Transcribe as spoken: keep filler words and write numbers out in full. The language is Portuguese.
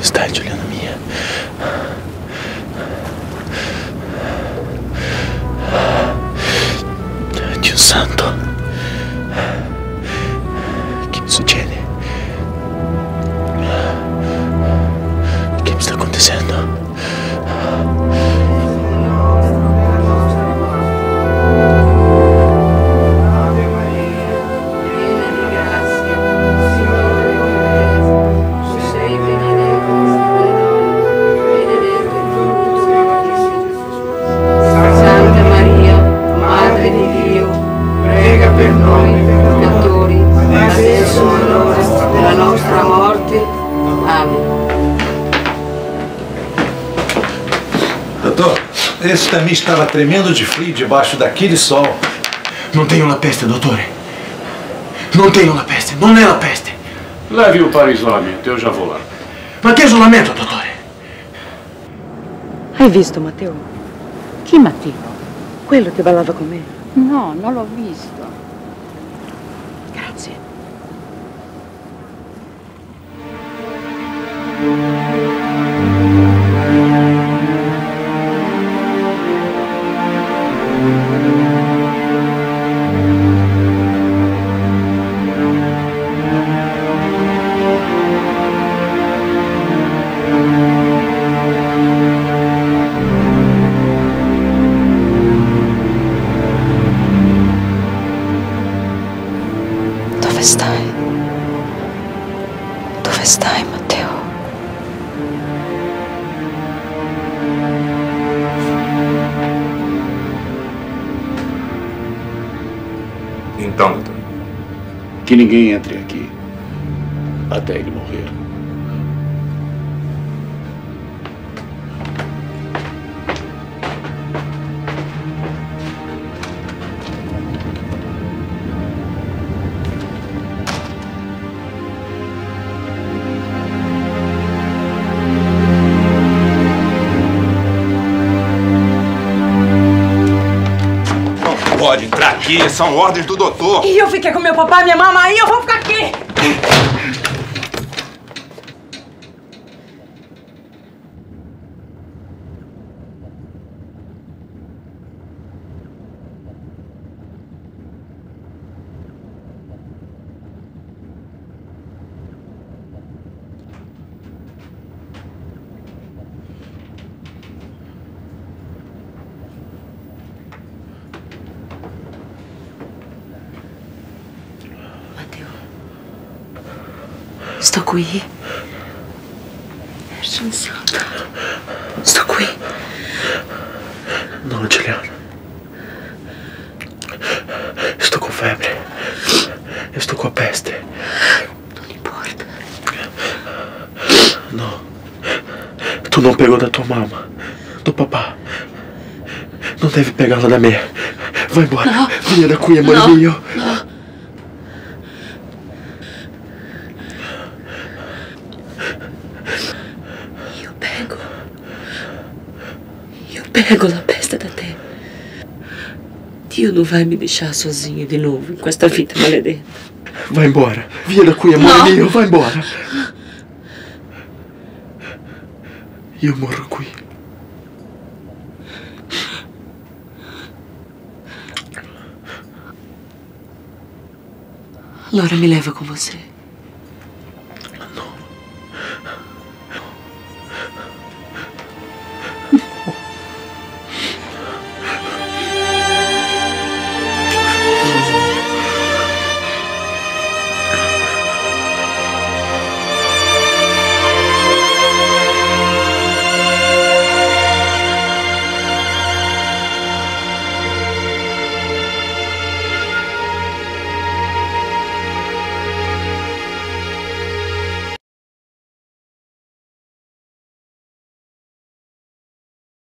Dove stai, Giuliana mia? Dio santo. Che mi succede? Che mi sta acontecendo? Doutor, esse também estava tremendo de frio debaixo daquele sol. Non tenho la peste, dottore. Non tenho la peste, non è la peste. Leve-o para isolamento, eu já vou lá. Ma che isolamento, dottore? Hai visto Matteo? Chi Matteo? Quello che ballava con me. No, non l'ho visto. Grazie. Dove stai? Dove stai, Matteo? Então, doutor, que ninguém entre aqui até ele morrer. Pode entrar aqui, são ordens do doutor. E eu fiquei com meu papai e minha mamãe, e eu vou ficar aqui! Sto qui. Vergine Santa. Sto qui. No, Giuliana. Sto com febre. Eu estou com a peste. Non importa. No. Tu não pegou da tua mamma, do papà. Non devi pegarla da me. Vai embora. No. Via da qui, amore no. mio. No. Io pego. Io pego la peste da te. Dio non vai me deixar sozinha de novo in questa vita maledetta. Vai embora. Via da qui, amore no. mio. Vai embora. Io morro qui. Allora mi leva con você.